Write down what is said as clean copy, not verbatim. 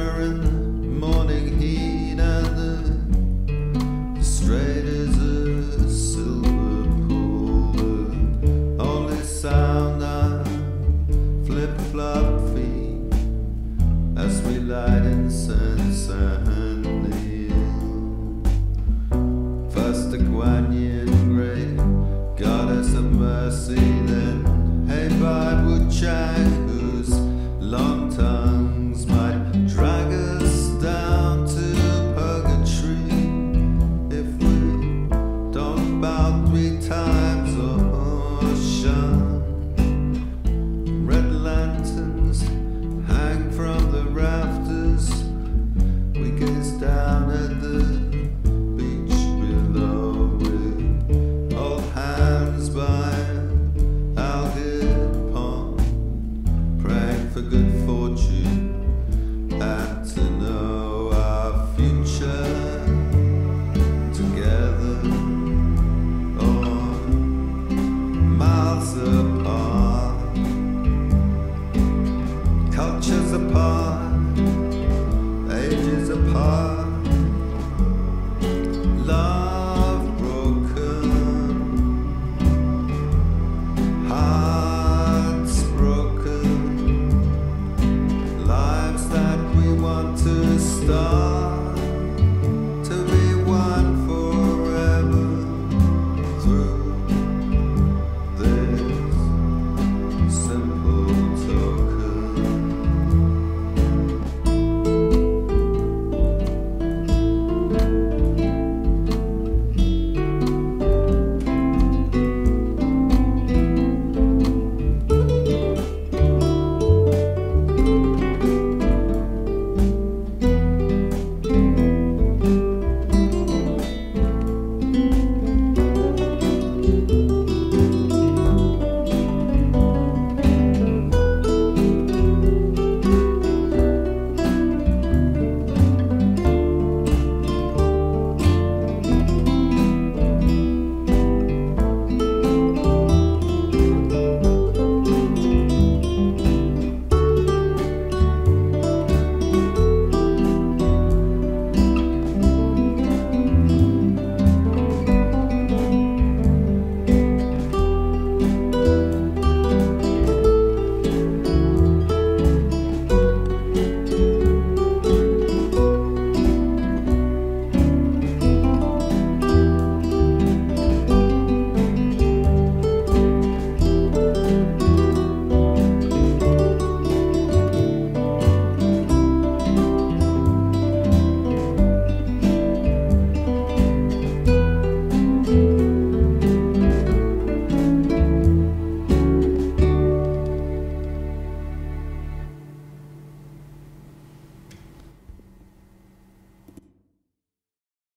shimmer in the morning heat, and the Strait is a silver pool. The only sound are flip-flop feet as we light incense and kneel. First the Guan Yin, great goddess of mercy, then Heibei Wuchang, whose long tongues might drag us down to purgatory if we don't bow 3 times or shun. Red lanterns hang from the rafters. We gaze down at the beach below with old hands by an algaed pond, praying for good fortune and to know our future together or miles apart, cultures apart, ages apart, love broken, hearts broken, lives that we want to start.